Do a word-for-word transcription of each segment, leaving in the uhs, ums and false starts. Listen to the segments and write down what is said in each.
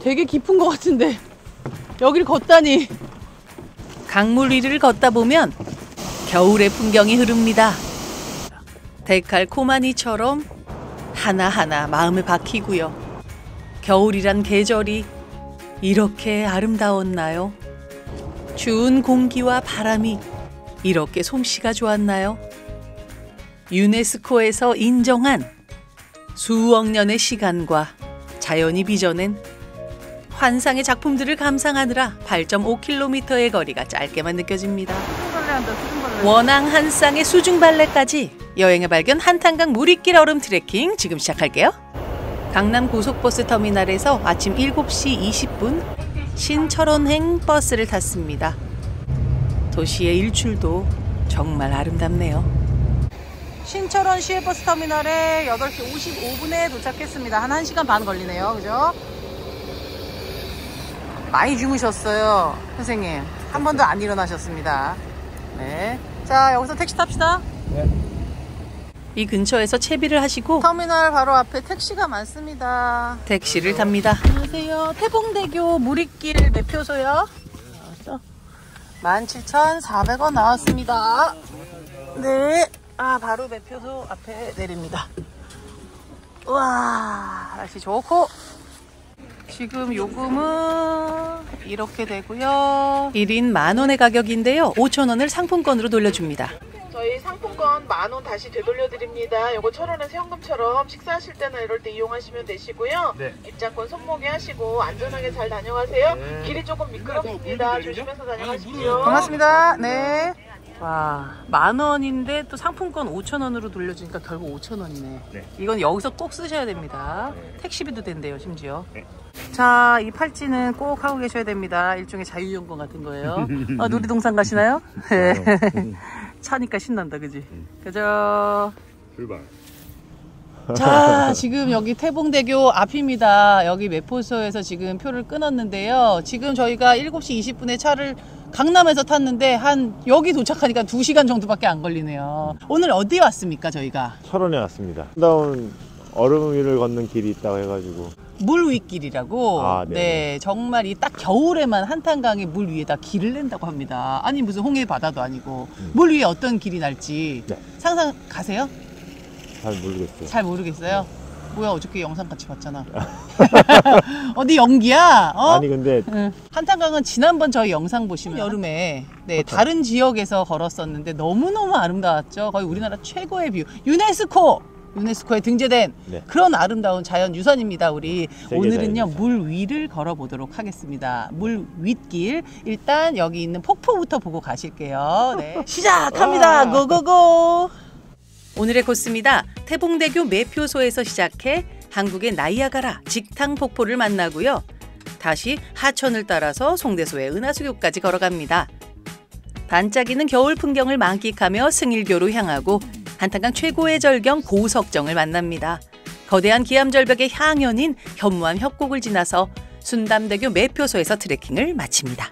되게 깊은 것 같은데 여길 걷다니. 강물 위를 걷다 보면 겨울의 풍경이 흐릅니다. 데칼코마니처럼 하나하나 마음을 박히고요. 겨울이란 계절이 이렇게 아름다웠나요? 추운 공기와 바람이 이렇게 솜씨가 좋았나요? 유네스코에서 인정한 수억 년의 시간과 자연이 빚어낸 환상의 작품들을 감상하느라 팔 점 오 킬로미터의 거리가 짧게만 느껴집니다. 원앙 한 쌍의 수중발레까지 여행의 발견 한탄강 무리길 얼음 트레킹 지금 시작할게요. 강남 고속버스 터미널에서 아침 일곱 시 이십 분 신철원행 버스를 탔습니다. 도시의 일출도 정말 아름답네요. 신철원 시외버스 터미널에 여덟 시 오십오 분에 도착했습니다. 한 1시간 반 걸리네요. 그죠? 많이 주무셨어요, 선생님. 한 번도 안 일어나셨습니다. 네. 자, 여기서 택시 탑시다. 네. 이 근처에서 채비를 하시고 터미널 바로 앞에 택시가 많습니다. 택시를 탑니다. 안녕하세요. 태봉대교 무리길 매표소요. 만 칠천사백 원 나왔습니다. 네. 아, 바로 매표소 앞에 내립니다. 우와, 날씨 좋고. 지금 요금은 이렇게 되고요. 일 인 만 원의 가격인데요. 오천 원을 상품권으로 돌려줍니다. 저희 상품권 만 원 다시 되돌려드립니다. 요거 철원에서 현금처럼 식사하실 때나 이럴 때 이용하시면 되시고요. 네. 입장권 손목에 하시고 안전하게 잘 다녀가세요. 네. 길이 조금 미끄럽습니다. 조심해서 다녀가십시오. 고맙습니다. 네. 와, 만 원인데 또 상품권 오천 원으로 돌려주니까 결국 오천 원이네. 네. 이건 여기서 꼭 쓰셔야 됩니다. 네. 택시비도 된대요, 심지어. 네. 자, 이 팔찌는 꼭 하고 계셔야 됩니다. 일종의 자유이용권 같은 거예요. 아, 놀이동산 가시나요? 네. 차니까 신난다, 그지? 그죠? 출발. 자, 지금 여기 태봉대교 앞입니다. 여기 매포소에서 지금 표를 끊었는데요. 지금 저희가 일곱 시 이십 분에 차를 강남에서 탔는데 한 여기 도착하니까 두 시간 정도밖에 안 걸리네요. 오늘 어디 왔습니까, 저희가? 철원에 왔습니다. 아름다운 얼음 위를 걷는 길이 있다고 해가지고. 물 윗길이라고. 아, 네. 네, 정말 이 딱 겨울에만 한탄강의 물 위에다 길을 낸다고 합니다. 아니 무슨 홍해 바다도 아니고. 음. 물 위에 어떤 길이 날지 네. 상상 가세요? 잘 모르겠어요. 잘 모르겠어요? 네. 뭐야, 어저께 영상 같이 봤잖아. 어디 연기야? 어? 아니 근데 응. 한탄강은 지난번 저희 영상 보시면 여름에 네, 다른 지역에서 걸었었는데 너무너무 아름다웠죠. 거의 우리나라 최고의 뷰. 유네스코! 유네스코에 등재된 네. 그런 아름다운 자연유산입니다. 우리 오늘은요 물 위를 걸어보도록 하겠습니다. 물 윗길. 일단 여기 있는 폭포부터 보고 가실게요. 네. 시작합니다. 고고고. 오늘의 코스입니다. 태봉대교 매표소에서 시작해 한국의 나이아가라 직탕 폭포를 만나고요. 다시 하천을 따라서 송대소의 은하수교까지 걸어갑니다. 반짝이는 겨울 풍경을 만끽하며 승일교로 향하고 한탄강 최고의 절경 고석정을 만납니다. 거대한 기암절벽의 향연인 현무암 협곡을 지나서 순담대교 매표소에서 트레킹을 마칩니다.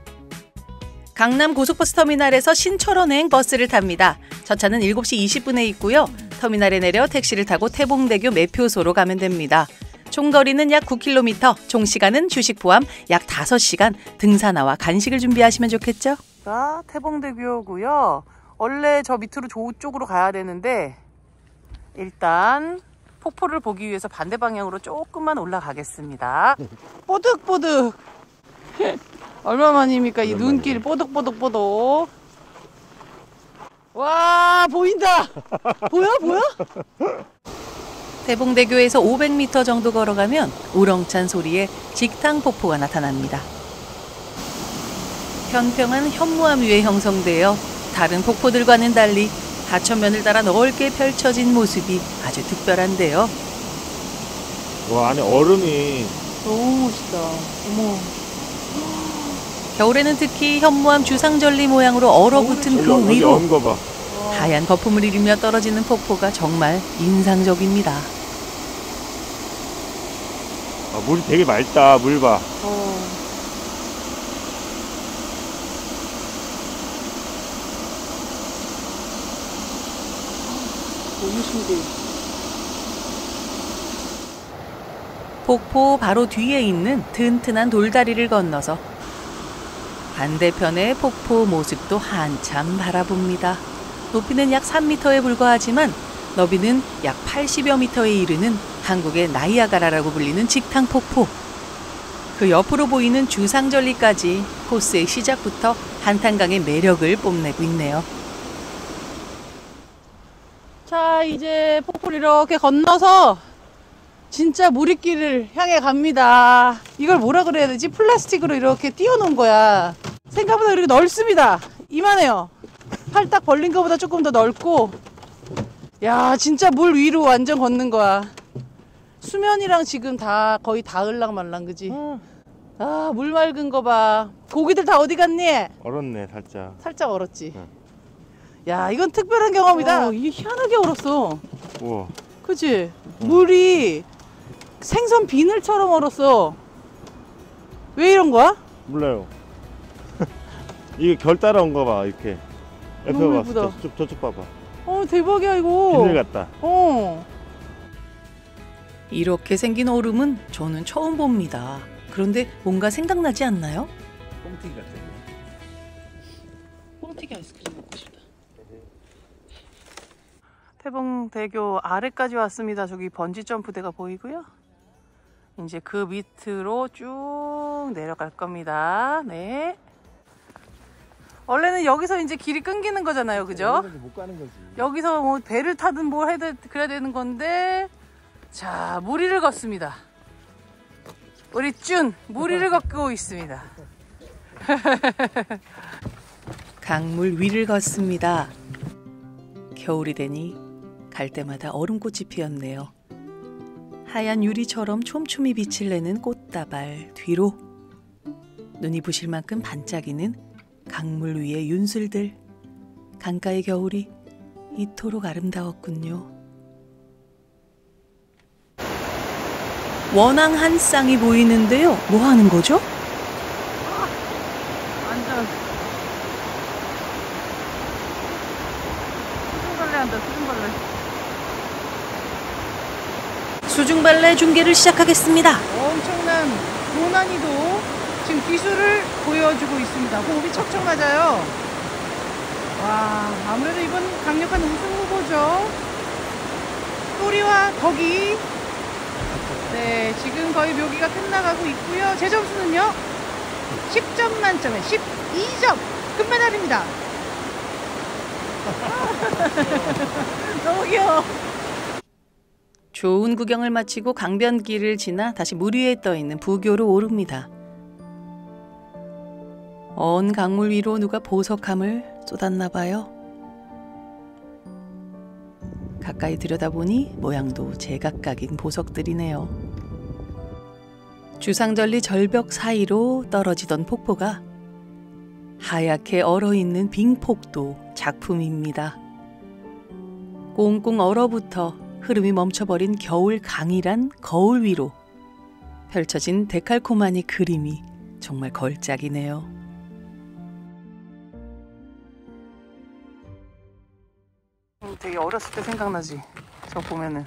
강남 고속버스 터미널에서 신철원행 버스를 탑니다. 첫 차는 일곱 시 이십 분에 있고요. 터미널에 내려 택시를 타고 태봉대교 매표소로 가면 됩니다. 총 거리는 약 구 킬로미터, 총 시간은 휴식 포함 약 다섯 시간, 등산화와 간식을 준비하시면 좋겠죠? 자, 태봉대교고요. 원래 저 밑으로 저쪽으로 가야 되는데 일단 폭포를 보기 위해서 반대 방향으로 조금만 올라가겠습니다. 뽀득뽀득. 얼마만입니까? 이 눈길 뽀득뽀득뽀득. 와, 보인다. 보여? 보여? 태봉대교에서 오백 미터 정도 걸어가면 우렁찬 소리에 직탕 폭포가 나타납니다. 평평한 현무암 위에 형성되어 다른 폭포들과는 달리 하천면을 따라 넓게 펼쳐진 모습이 아주 특별한데요. 와, 안에 얼음이 너무 멋있다. 어머. 겨울에는 특히 현무암 주상절리 모양으로 얼어붙은 그 위로 하얀 거품을 일으며 떨어지는 폭포가 정말 인상적입니다. 아, 물이 되게 맑다. 물 봐. 어. 너무 신기해. 폭포 바로 뒤에 있는 튼튼한 돌다리를 건너서 반대편의 폭포 모습도 한참 바라봅니다. 높이는 약 삼 미터에 불과하지만 너비는 약 팔십여 미터에 이르는 한국의 나이아가라라고 불리는 직탕폭포. 그 옆으로 보이는 주상절리까지 코스의 시작부터 한탄강의 매력을 뽐내고 있네요. 자, 이제 폭포를 이렇게 건너서 진짜 무리길을 향해 갑니다. 이걸 뭐라 그래야 되지? 플라스틱으로 이렇게 띄워놓은 거야. 생각보다 이렇게 넓습니다. 이만해요. 팔 딱 벌린 것보다 조금 더 넓고, 야, 진짜 물 위로 완전 걷는 거야. 수면이랑 지금 다 거의 닿을랑 말랑, 그지? 응. 아, 물 맑은 거 봐. 고기들 다 어디 갔니? 얼었네 살짝. 살짝 얼었지. 응. 야, 이건 특별한 경험이다. 어, 이게 희한하게 얼었어. 우와. 그치? 응. 물이 생선 비늘처럼 얼었어. 왜 이런 거야? 몰라요. 이게 결 따라온 거 봐, 이렇게. 옆에 너무 봐, 예쁘다. 저쪽, 저쪽 봐봐. 어, 대박이야 이거. 비늘 같다. 어. 이렇게 생긴 얼음은 저는 처음 봅니다. 그런데 뭔가 생각나지 않나요? 뻥튀기 같아. 뻥튀기 아이스크림 먹고 싶다. 태봉대교 아래까지 왔습니다. 저기 번지 점프대가 보이고요. 이제 그 밑으로 쭉 내려갈 겁니다. 네. 원래는 여기서 이제 길이 끊기는 거잖아요, 그죠? 못 가는 거지. 여기서 뭐 배를 타든 뭘 해야 그래야 되는 건데, 자, 무리를 걷습니다. 우리 쭌 무리를 걷고 있습니다. 강물 위를 걷습니다. 겨울이 되니 갈 때마다 얼음꽃이 피었네요. 하얀 유리처럼 촘촘히 빛을 내는 꽃다발 뒤로 눈이 부실 만큼 반짝이는 강물 위의 윤슬들. 강가의 겨울이 이토록 아름다웠군요. 원앙 한 쌍이 보이는데요. 뭐 하는 거죠? 완전 수중발레 한다, 수중발레. 수중발레 중계를 시작하겠습니다. 엄청난 고난이도 지금 기술을 보여주고 있습니다. 호흡이 척척 맞아요. 와, 아무래도 이번 강력한 우승 후보죠. 또리와 덕이. 네, 지금 거의 묘기가 끝나가고 있고요. 제 점수는요, 십 점 만점에 십이 점. 금메달입니다. 너무 귀여워. 좋은 구경을 마치고 강변길을 지나 다시 물 위에 떠있는 부교로 오릅니다. 언 강물 위로 누가 보석함을 쏟았나 봐요. 가까이 들여다보니 모양도 제각각인 보석들이네요. 주상절리 절벽 사이로 떨어지던 폭포가 하얗게 얼어있는 빙폭도 작품입니다. 꽁꽁 얼어붙어 흐름이 멈춰버린 겨울 강이란 거울 위로 펼쳐진 데칼코마니 그림이 정말 걸작이네요. 되게 어렸을 때 생각나지? 저 보면은.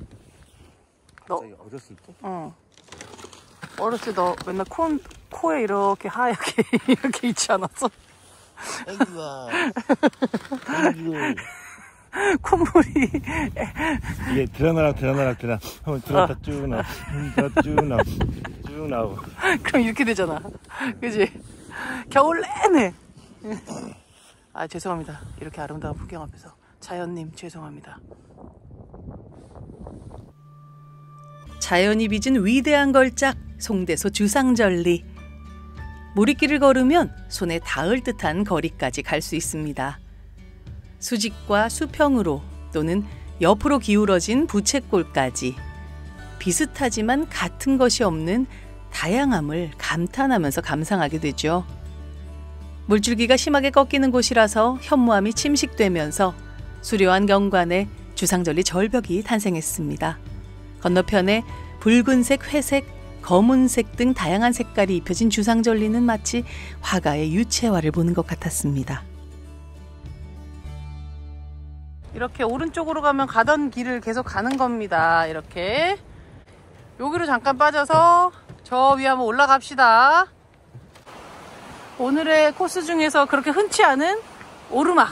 너 어렸을 때? 어. 어렸을 때 너 맨날 코, 코에 이렇게 하얗게 이렇게 있지 않았어? 아이고야. 아이고. 콧물이. 이게 드러나라 드러나라 드러나. 한번 들었다 쭉 나와. 들었다 쭉 나와. 쭉 나오고. 그럼 이렇게 되잖아. 그지? 겨울 내내. 아, 죄송합니다. 이렇게 아름다운 풍경 앞에서. 자연님 죄송합니다. 자연이 빚은 위대한 걸작 송대소 주상절리. 무리길을 걸으면 손에 닿을 듯한 거리까지 갈 수 있습니다. 수직과 수평으로 또는 옆으로 기울어진 부채꼴까지 비슷하지만 같은 것이 없는 다양함을 감탄하면서 감상하게 되죠. 물줄기가 심하게 꺾이는 곳이라서 현무암이 침식되면서 수려한 경관에 주상절리 절벽이 탄생했습니다. 건너편에 붉은색, 회색, 검은색 등 다양한 색깔이 입혀진 주상절리는 마치 화가의 유채화를 보는 것 같았습니다. 이렇게 오른쪽으로 가면 가던 길을 계속 가는 겁니다. 이렇게 여기로 잠깐 빠져서 저 위에 한번 올라갑시다. 오늘의 코스 중에서 그렇게 흔치 않은 오르막.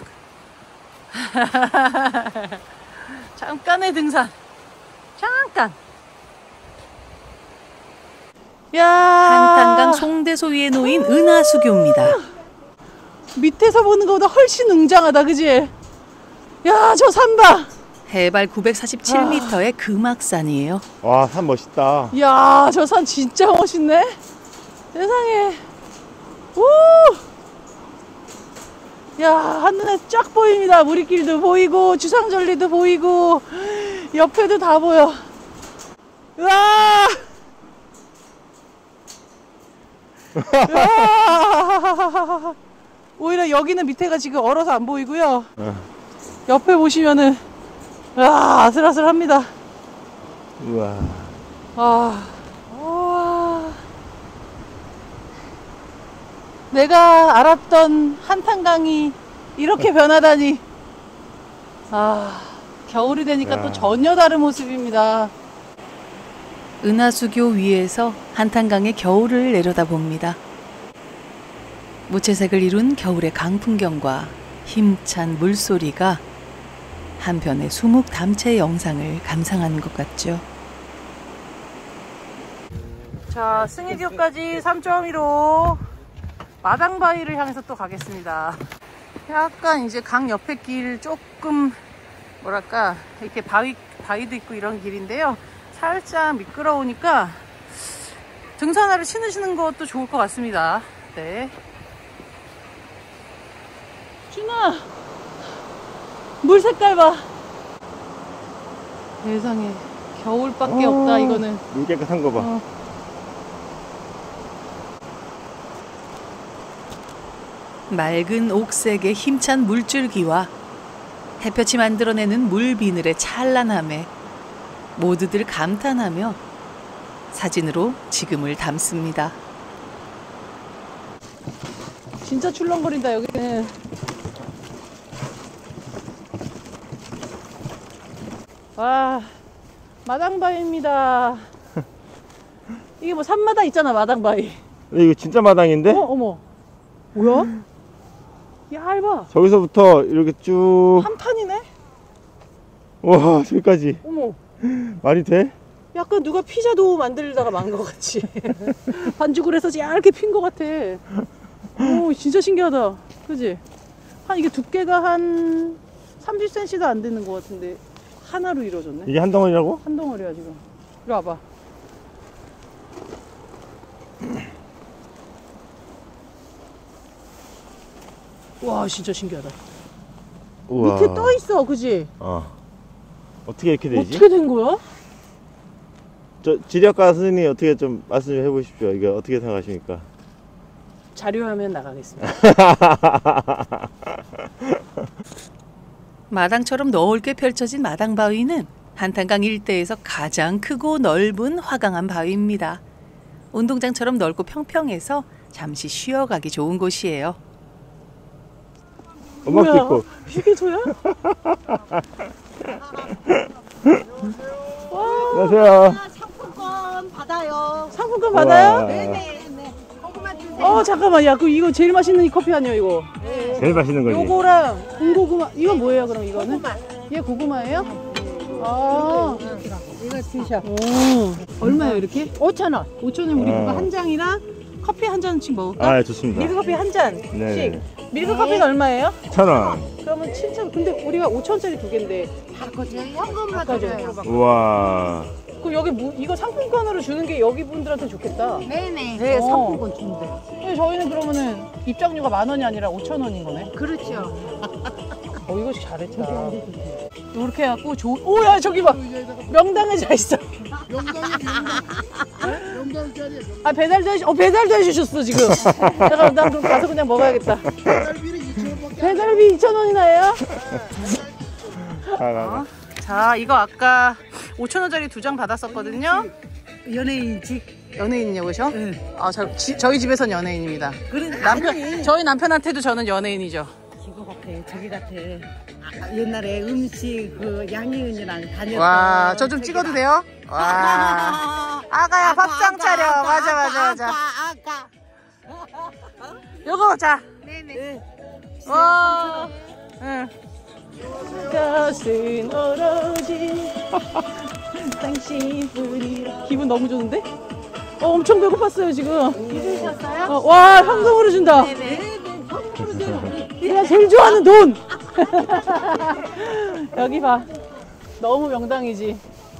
잠깐의 등산. 잠깐. 야, 한탄강 송대소 위에 놓인 은하수교입니다. 밑에서 보는 것보다 훨씬 웅장하다, 그지? 야, 저 산 봐. 해발 구백사십칠 미터의 금악산이에요. 와, 산 멋있다. 야, 저 산 진짜 멋있네. 세상에. 오! 야, 한눈에 쫙 보입니다. 무리길도 보이고 주상절리도 보이고 옆에도 다 보여. 으아! 으아! 오히려 여기는 밑에가 지금 얼어서 안 보이고요. 어. 옆에 보시면은 아, 아슬아슬합니다. 우와. 아, 우와. 내가 알았던 한탄강이 이렇게 변하다니. 아, 겨울이 되니까 야. 또 전혀 다른 모습입니다. 은하수교 위에서 한탄강의 겨울을 내려다봅니다. 무채색을 이룬 겨울의 강풍경과 힘찬 물소리가 한편의 수묵담채 영상을 감상하는 것 같죠. 자, 승희교까지 삼 점 일오 마당바위를 향해서 또 가겠습니다. 약간 이제 강 옆에 길 조금 뭐랄까 이렇게 바위, 바위도 있고 이런 길인데요. 살짝 미끄러우니까 등산화를 신으시는 것도 좋을 것 같습니다. 네. 준아, 물 색깔 봐. 세상에 겨울밖에 어. 없다 이거는. 물 깨끗한 거 봐. 어. 맑은 옥색의 힘찬 물줄기와 햇볕이 만들어내는 물 비늘의 찬란함에 모두들 감탄하며 사진으로 지금을 담습니다. 진짜 출렁거린다 여기는. 와, 마당바위입니다. 이게 뭐 산마당 있잖아, 마당바위. 이거 진짜 마당인데? 어, 어머, 뭐야? 얇아. 저기서부터 이렇게 쭉. 한 판이네? 와, 저기까지. 어머, 말이 돼? 약간 누가 피자 도우 만들다가 만 것 같이. 반죽을 해서 얇게 핀 것 같아. 오, 진짜 신기하다. 그지? 한, 이게 두께가 한 삼십 센티미터도 안 되는 것 같은데 하나로 이루어졌네. 이게 한 덩어리라고? 한 덩어리야 지금. 이리 와봐. 와, 진짜 신기하다. 우와. 밑에 떠 있어, 그지? 어. 어떻게 이렇게 되지? 어떻게 된 거야? 저 지리학과 선생님 어떻게 좀 말씀 좀 해보십시오. 이게 어떻게 생각하십니까? 자료화면 나가겠습니다. 마당처럼 넓게 펼쳐진 마당바위는 한탄강 일대에서 가장 크고 넓은 화강암 바위입니다. 운동장처럼 넓고 평평해서 잠시 쉬어가기 좋은 곳이에요. 음악도 뭐야? 있고. 휴게소야? 안녕하세요. 상품권 받아요. 상품권 받아요? 네네. 고구마 주세요. 어, 잠깐만. 야, 그 이거 제일 맛있는 이 커피 아니야, 이거? 제일 맛있는 거지. 요거랑 군고구마. 이건 뭐예요, 그럼 이거는? 고구마. 얘 고구마예요? 아. 이거 드셔. 오. 얼마예요, 이렇게? 오천 원. 오천 원 우리 어. 그거 한 장이랑 커피 한 잔씩 먹을까? 아, 좋습니다. 밀크커피 한 잔씩. 네. 밀크커피는 얼마예요? 천 원. 그러면 칠천. 근데 우리가 오천 원짜리 두 개인데. 바꿔줘요. 현금만 바꿔줘요. 드려요. 우와. 그럼 여기 무, 이거 상품권으로 주는 게 여기 분들한테 좋겠다. 네네. 네, 어. 상품권 준대. 근데 저희는 그러면은 입장료가 만 원이 아니라 오천 원인 거네. 그렇죠. 어, 이거 잘했다. 이렇게 해갖고 좋은. 오야 저기 봐. 명당에 자 있어. 아 배달도 해. 어 배달도 해주셨어 지금. 잠깐 나 그럼 가서 그냥 먹어야겠다. 배달비 이천 원이나 해요? 아, 아, 자 이거 아까 오천 원짜리 두 장 받았었거든요. 연예인직. 연예인이요, 그죠? 네. 아, 저, 지, 저희 집에선 연예인입니다. 그래, 남편, 아니. 저희 남편한테도 저는 연예인이죠. 이거 같아. 저기 같아. 아, 옛날에 음식 그 양희은이랑 다녔던. 와, 저 좀 찍어도 돼요? 와. 아가야 밥상 차려. 맞아 맞아 맞아. 아까. 요거 자. 네네. 와. 응. 것은 오로지 당신뿐이라. 기분 너무 좋은데? 어, 엄청 배고팠어요 지금. 드셨어요? 어, 와 현금으로 준다. 네네. 내가 제일 좋아하는 돈. 여기 봐. 너무 명당이지.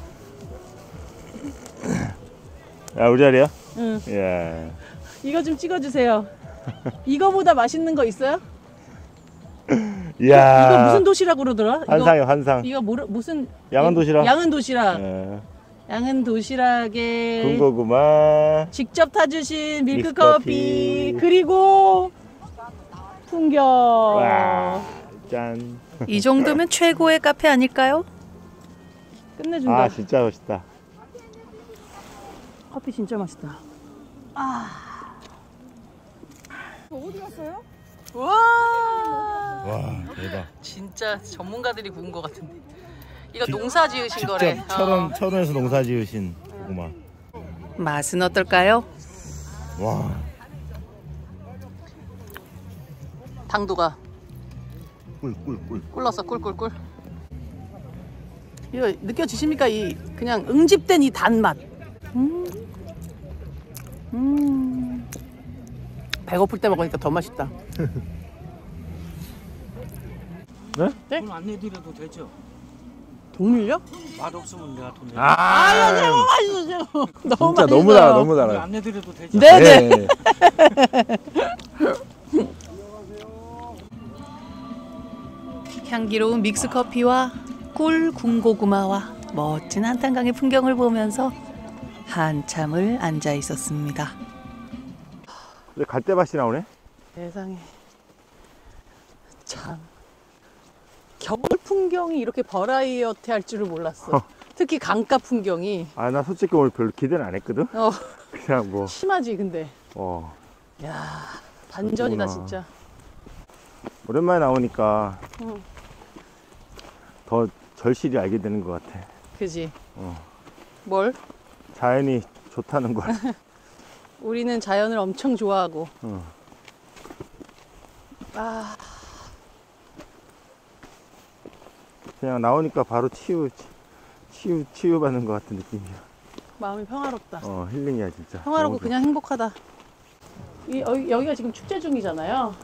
야 우리 자리야? 응. 예. 이거 좀 찍어주세요. 이거보다 맛있는 거 있어요? 이야. 이거 무슨 도시락 그러더라? 환상이야 이거, 환상. 이거 뭐라, 무슨 양은 도시락. 양은 도시락. 예. 양은 도시락에 군고구마. 직접 타주신 밀크 믹스커피. 커피 그리고 풍경. 와. 짠. 이 정도면 최고의 카페 아닐까요? 끝내준다. 아 진짜 멋있다. 커피 진짜 맛있다. 아. 어디 갔어요? 와. 와 대박. 진짜 전문가들이 구운 것 같은데. 이거 농사 지으신 거래. 직접 철원 철원에서 농사 지으신 고구마. 맛은 어떨까요? 와. 당도가 꿀꿀꿀. 꿀렀어 꿀꿀꿀. 이거 느껴지십니까? 이 그냥 응집된 이 단맛. 음. 음. 배고플 때 먹으니까 더 맛있다. 네? 네? 돈 안 내드려도 되죠? 동물요? 맛없으면 내가 돈 내드려. 아. 아유 제가 맛있어 제가. 너무 진짜 맛있어. 너무 달아 너무 달아. 안 내드려도 되죠? 네네. 네. 향기로운 믹스커피와 꿀 군고구마와 멋진 한탄강의 풍경을 보면서 한참을 앉아 있었습니다. 근데 갈대밭이 나오네. 세상에. 참. 겨울 풍경이 이렇게 버라이어티 할 줄을 몰랐어. 특히 강가 풍경이. 아 나 솔직히 오늘 별로 기대는 안 했거든. 어, 그냥 뭐. 심하지 근데. 어. 야 반전이다 그렇구나. 진짜. 오랜만에 나오니까 응. 더 절실히 알게 되는 것 같아. 그지. 어. 뭘? 자연이 좋다는 걸. 우리는 자연을 엄청 좋아하고. 어. 아, 그냥 나오니까 바로 치유, 치유, 치유받는 것 같은 느낌이야. 마음이 평화롭다. 어, 힐링이야 진짜. 평화롭고 너무 그냥 행복하다. 이, 여기, 여기가 지금 축제 중이잖아요.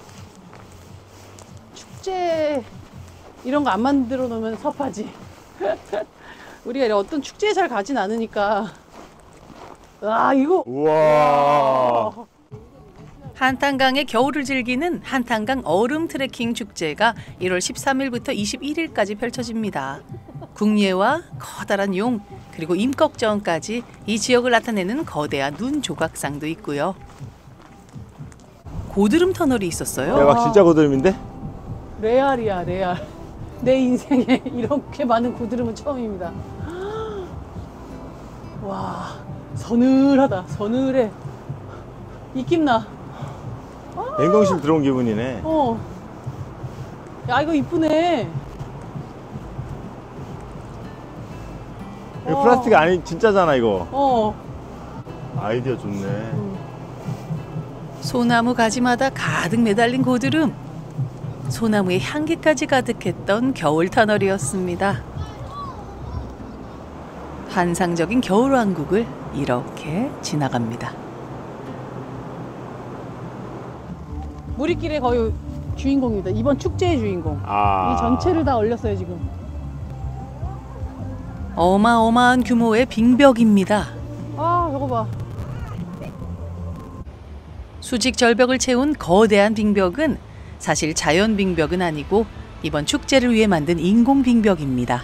축제 이런 거 안 만들어 놓으면 섭하지. 우리가 어떤 축제에 잘 가진 않으니까. 와 이거. 좋아. 우와. 한탄강의 겨울을 즐기는 한탄강 얼음 트레킹 축제가 일월 십삼일부터 이십일일까지 펼쳐집니다. 국예와 커다란 용 그리고 임꺽정까지 이 지역을 나타내는 거대한 눈 조각상도 있고요. 고드름 터널이 있었어요. 대박 진짜 고드름인데? 레알이야 레알. 내 인생에 이렇게 많은 고드름은 처음입니다. 와 서늘하다 서늘해. 입김나. 냉동실 들어온 기분이네. 어. 야 이거 이쁘네. 이거 어. 플라스틱 아니 진짜잖아 이거. 어. 아이디어 좋네. 소나무 가지마다 가득 매달린 고드름. 소나무의 향기까지 가득했던 겨울 터널이었습니다. 환상적인 겨울왕국을 이렇게 지나갑니다. 무리길의 거의 주인공입니다. 이번 축제의 주인공. 아. 이 전체를 다 얼렸어요 지금. 어마어마한 규모의 빙벽입니다. 아 저거 봐. 수직 절벽을 채운 거대한 빙벽은 사실 자연 빙벽은 아니고 이번 축제를 위해 만든 인공 빙벽입니다.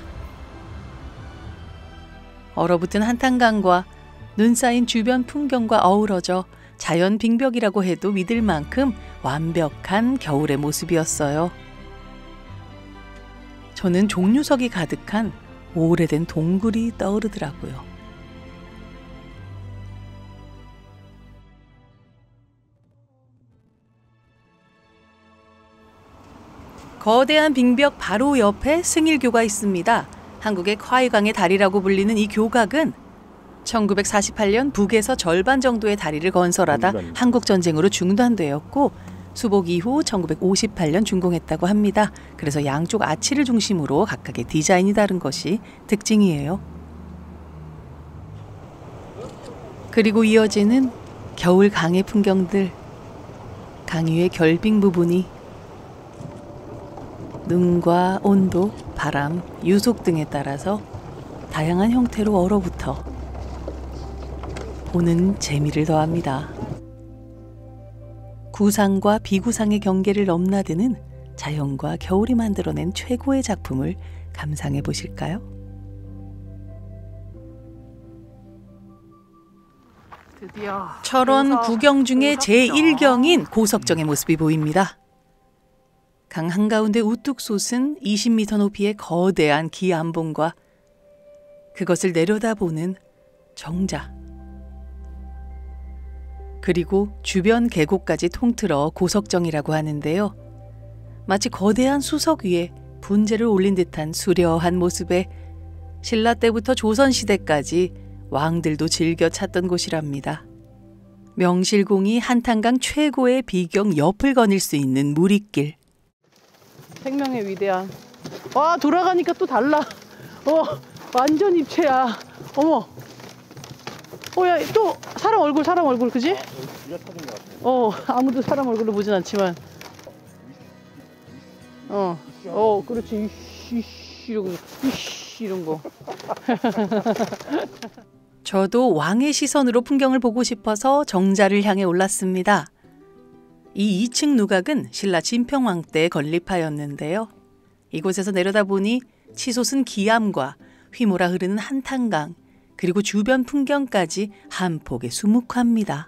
얼어붙은 한탄강과 눈 쌓인 주변 풍경과 어우러져 자연 빙벽이라고 해도 믿을 만큼 완벽한 겨울의 모습이었어요. 저는 종류석이 가득한 오래된 동굴이 떠오르더라고요. 거대한 빙벽 바로 옆에 승일교가 있습니다. 한국의 콰이강의 다리라고 불리는 이 교각은 천구백사십팔 년 북에서 절반 정도의 다리를 건설하다 한국전쟁으로 중단되었고 수복 이후 천구백오십팔 년 준공했다고 합니다. 그래서 양쪽 아치를 중심으로 각각의 디자인이 다른 것이 특징이에요. 그리고 이어지는 겨울 강의 풍경들. 강 위의 결빙 부분이 눈과 온도, 바람, 유속 등에 따라서 다양한 형태로 얼어붙어 보는 재미를 더합니다. 구상과 비구상의 경계를 넘나드는 자연과 겨울이 만들어낸 최고의 작품을 감상해 보실까요? 드디어 철원 구경 중에 제일 경인 고석정의 모습이 보입니다. 강 한가운데 우뚝 솟은 이십 미터 높이의 거대한 기암봉과 그것을 내려다보는 정자. 그리고 주변 계곡까지 통틀어 고석정이라고 하는데요. 마치 거대한 수석 위에 분재를 올린 듯한 수려한 모습에 신라 때부터 조선시대까지 왕들도 즐겨 찾던 곳이랍니다. 명실공히 한탄강 최고의 비경 옆을 거닐 수 있는 무리길. 생명의 위대한. 와, 돌아가니까 또 달라. 어, 완전 입체야. 어머. 어, 야, 또 사람 얼굴, 사람 얼굴, 그지? 어, 아무도 사람 얼굴로 보진 않지만. 어, 어, 그렇지. 이씨, 이씨, 이런 거. 이씨, 이런 거. 저도 왕의 시선으로 풍경을 보고 싶어서 정자를 향해 올랐습니다. 이 이 층 누각은 신라 진평왕 때 건립하였는데요. 이곳에서 내려다보니 치솟은 기암과 휘몰아 흐르는 한탄강, 그리고 주변 풍경까지 한 폭에 수묵합니다.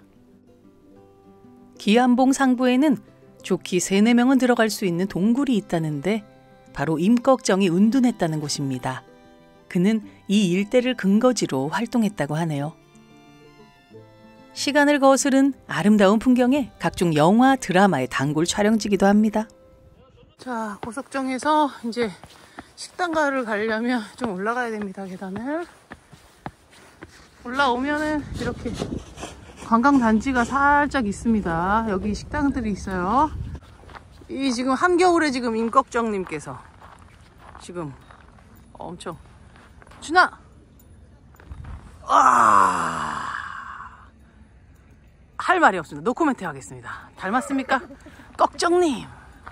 기암봉 상부에는 좋기 세네 명은 들어갈 수 있는 동굴이 있다는데 바로 임꺽정이 은둔했다는 곳입니다. 그는 이 일대를 근거지로 활동했다고 하네요. 시간을 거스른 아름다운 풍경에 각종 영화, 드라마의 단골 촬영지기도 합니다. 자, 고석정에서 이제 식당가를 가려면 좀 올라가야 됩니다. 계단을. 올라오면은 이렇게 관광단지가 살짝 있습니다. 여기 식당들이 있어요. 이 지금 한겨울에 지금 임꺽정님께서 지금 엄청 준아! 아! 할 말이 없습니다. 노코멘트 하겠습니다. 닮았습니까? 꺽정님.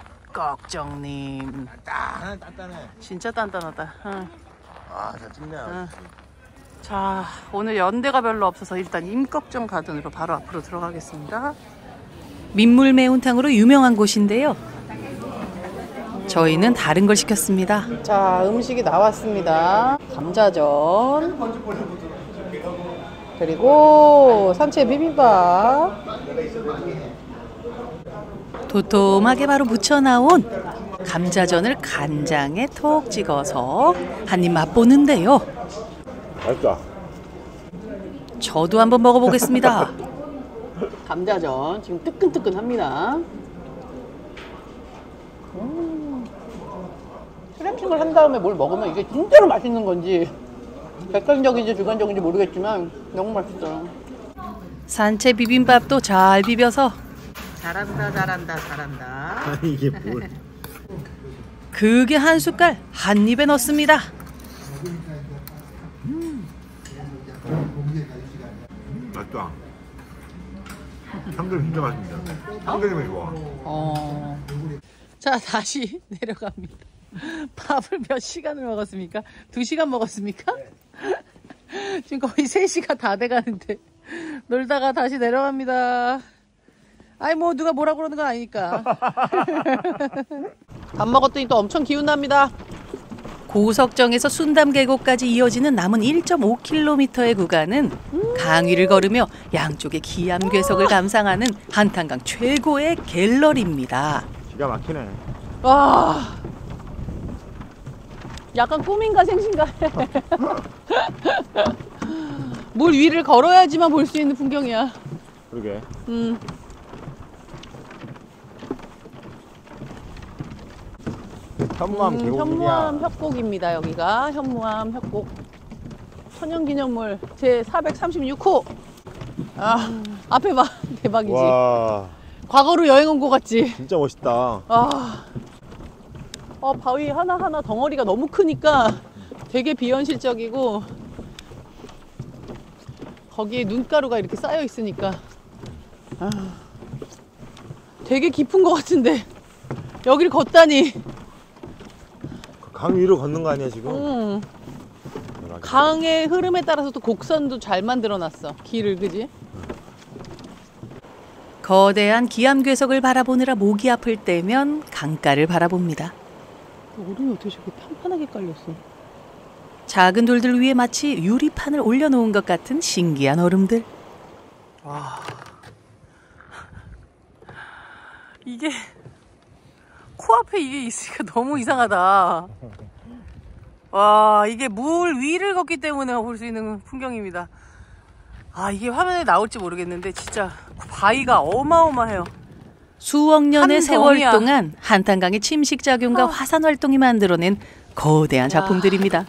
꺽정님. 단단해, 단단해. 진짜 단단하다. 응. 아, 잘 찍네. 응. 자, 오늘 연대가 별로 없어서 일단 임꺽정 가든으로 바로 앞으로 들어가겠습니다. 민물 매운탕으로 유명한 곳인데요. 저희는 다른 걸 시켰습니다. 자, 음식이 나왔습니다. 감자전, 그리고 산채 비빔밥, 도톰하게 바로 무쳐 나온 감자전을 간장에 톡 찍어서 한 입 맛보는데요. 맛있다. 저도 한번 먹어보겠습니다. 감자전 지금 뜨끈뜨끈합니다. 음. 트램핑을 한 다음에 뭘 먹으면 이게 진짜로 맛있는 건지 객관적인지 주관적인지 모르겠지만 너무 맛있어요. 산채 비빔밥도 잘 비벼서 잘한다 잘한다 잘한다. 아니, 이게 뭘. 그게 한 숟갈 한 입에 넣습니다. 음. 맛있다. 참기름 진짜 맛있습니다. 참기름이 좋아. 어. 자, 다시 내려갑니다. 밥을 몇 시간을 먹었습니까? 두 시간 먹었습니까? 지금 거의 세 시가 다 돼가는데 놀다가 다시 내려갑니다. 아이 뭐 누가 뭐라 그러는 건 아니니까. 밥 먹었더니 또 엄청 기운납니다. 고석정에서 순담계곡까지 이어지는 남은 일 점 오 킬로미터의 구간은 강 위를 걸으며 양쪽의 기암괴석을 감상하는 한탄강 최고의 갤러리입니다. 기가 막히네. 와, 약간 꿈인가 생신가 해. 물 위를 걸어야지만 볼 수 있는 풍경이야. 그러게. 음. 현무암 음, 계곡이야. 현무암 협곡입니다. 여기가 현무암 협곡. 천연기념물 제 사백삼십육 호. 아, 앞에 봐. 대박이지. 와, 과거로 여행 온 것 같지? 진짜 멋있다. 아, 어, 바위 하나하나 덩어리가 너무 크니까 되게 비현실적이고, 거기에 눈가루가 이렇게 쌓여 있으니까 아, 되게 깊은 것 같은데 여길 걷다니. 강 위로 걷는 거 아니야 지금? 음, 강의 흐름에 따라서 또 곡선도 잘 만들어놨어, 길을. 그지? 거대한 기암괴석을 바라보느라 목이 아플 때면 강가를 바라봅니다. 얼음이 어떻게 저렇게 판판하게 깔렸어? 작은 돌들 위에 마치 유리판을 올려놓은 것 같은 신기한 얼음들. 와, 이게 코앞에 이게 있으니까 너무 이상하다. 와, 이게 물 위를 걷기 때문에 볼 수 있는 풍경입니다. 아, 이게 화면에 나올지 모르겠는데 진짜 바위가 어마어마해요. 수억 년의 한 세월 덩이야. 동안 한탄강의 침식작용과 아. 화산 활동이 만들어낸 거대한 작품들입니다.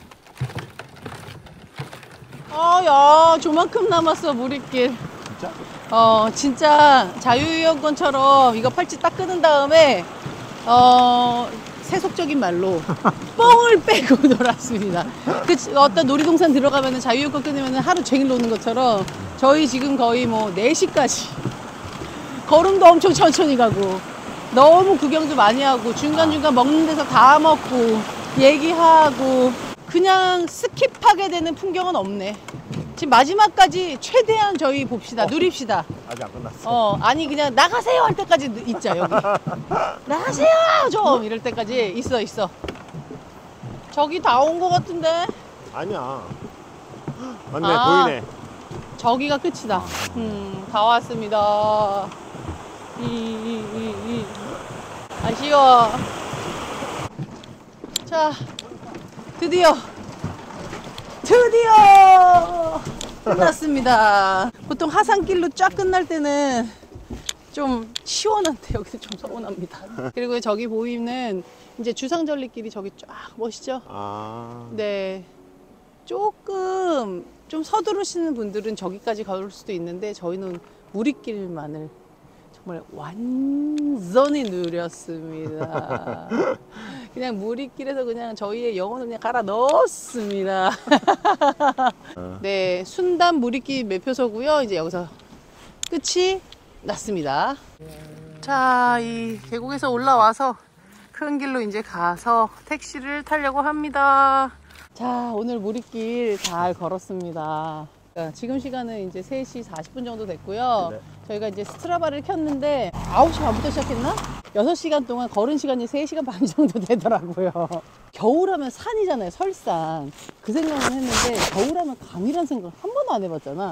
아, 야, 저만큼 남았어, 무리길. 진짜? 어, 진짜 자유이용권처럼 이거 팔찌 딱 끊은 다음에, 어, 세속적인 말로 뻥을 빼고 놀았습니다. 그 어떤 놀이동산 들어가면 자유이용권 끊으면 하루 종일 노는 것처럼 저희 지금 거의 뭐 네 시까지 걸음도 엄청 천천히 가고 너무 구경도 많이 하고 중간중간 먹는 데서 다 먹고 얘기하고 그냥 스킵하게 되는 풍경은 없네. 지금 마지막까지 최대한 저희 봅시다. 어. 누립시다. 아직 안 끝났어. 어, 아니 그냥 나가세요 할 때까지 있자. 여기 나가세요 좀 이럴 때까지 있어 있어. 저기 다 온 거 같은데. 아니야. 맞네, 아. 보이네. 저기가 끝이다. 음, 다 왔습니다. 이, 이, 이, 이. 아쉬워. 자, 드디어 드디어 끝났습니다. 보통 하산길로 쫙 끝날 때는 좀 시원한데 여기서 좀 서운합니다. 그리고 저기 보이는 이제 주상절리길이 저기 쫙 멋있죠? 아. 네, 조금 좀 서두르시는 분들은 저기까지 갈 수도 있는데 저희는 무리길만을 정말 완전히 누렸습니다. 그냥 무리길에서 그냥 저희의 영혼을 그냥 갈아 넣었습니다. 네, 순담 무리길 매표소고요. 이제 여기서 끝이 났습니다. 자, 이 계곡에서 올라와서 큰 길로 이제 가서 택시를 타려고 합니다. 자, 오늘 무리길 잘 걸었습니다. 지금 시간은 이제 세 시 사십 분 정도 됐고요. 네. 저희가 이제 스트라바를 켰는데 아홉 시 반부터 시작했나? 여섯 시간 동안 걸은 시간이 세 시간 반 정도 되더라고요. 겨울하면 산이잖아요, 설산. 그 생각을 했는데 겨울하면 강이란 생각 한 번도 안 해봤잖아.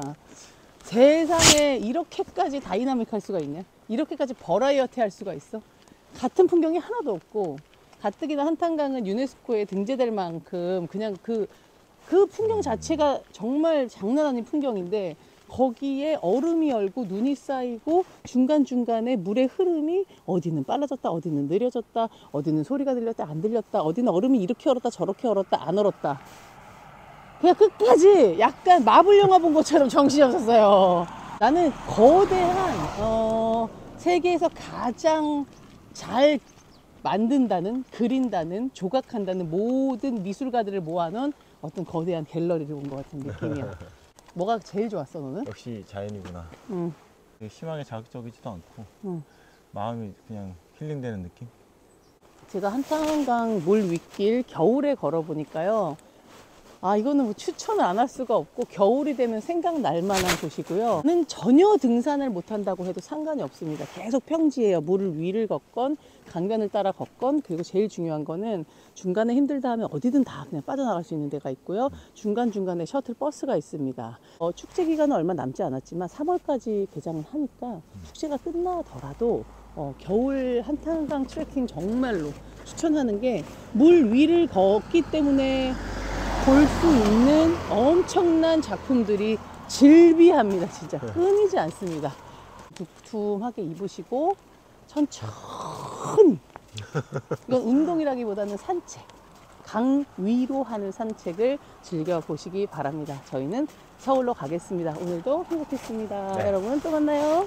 세상에 이렇게까지 다이나믹할 수가 있냐? 이렇게까지 버라이어티 할 수가 있어? 같은 풍경이 하나도 없고, 가뜩이나 한탄강은 유네스코에 등재될 만큼 그냥 그, 그 풍경 자체가 정말 장난 아닌 풍경인데 거기에 얼음이 얼고 눈이 쌓이고 중간중간에 물의 흐름이 어디는 빨라졌다, 어디는 느려졌다, 어디는 소리가 들렸다, 안 들렸다, 어디는 얼음이 이렇게 얼었다, 저렇게 얼었다, 안 얼었다. 그냥 끝까지 약간 마블 영화 본 것처럼 정신이 없었어요. 나는 거대한 어, 세계에서 가장 잘 만든다는, 그린다는, 조각한다는 모든 미술가들을 모아놓은 어떤 거대한 갤러리를 본 것 같은 느낌이야. 뭐가 제일 좋았어, 너는? 역시 자연이구나. 응. 심하게 자극적이지도 않고 응. 마음이 그냥 힐링되는 느낌? 제가 한탄강 물 윗길 겨울에 걸어보니까요. 아, 이거는 뭐 추천을 안 할 수가 없고 겨울이 되면 생각날 만한 곳이고요. 는 전혀 등산을 못한다고 해도 상관이 없습니다. 계속 평지예요. 물을 위를 걷건 강변을 따라 걷건, 그리고 제일 중요한 거는 중간에 힘들다 하면 어디든 다 그냥 빠져나갈 수 있는 데가 있고요. 중간중간에 셔틀 버스가 있습니다. 어, 축제 기간은 얼마 남지 않았지만 삼월까지 개장을 하니까 축제가 끝나더라도 어, 겨울 한탄강 트레킹 정말로 추천하는 게 물 위를 걷기 때문에 볼 수 있는 엄청난 작품들이 즐비합니다. 진짜 끊이지 않습니다. 두툼하게 입으시고 천천히, 이건 운동이라기보다는 산책, 강 위로 하는 산책을 즐겨보시기 바랍니다. 저희는 서울로 가겠습니다. 오늘도 행복했습니다. 네. 여러분 또 만나요.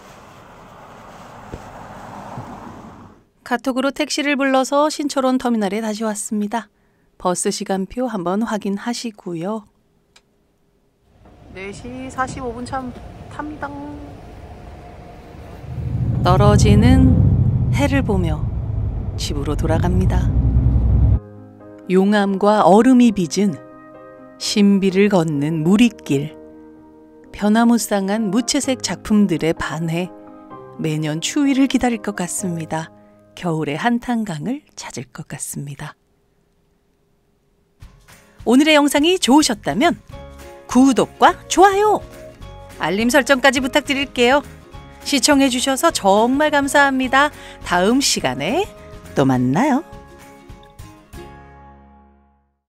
카톡으로 택시를 불러서 신촌 터미널에 다시 왔습니다. 버스 시간표 한번 확인하시고요. 네 시 사십오 분 참 탑니다. 떨어지는 해를 보며 집으로 돌아갑니다. 용암과 얼음이 빚은 신비를 걷는 무리길. 변화무쌍한 무채색 작품들에 반해 매년 추위를 기다릴 것 같습니다. 겨울의 한탄강을 찾을 것 같습니다. 오늘의 영상이 좋으셨다면 구독과 좋아요, 알림 설정까지 부탁드릴게요. 시청해주셔서 정말 감사합니다. 다음 시간에 또 만나요.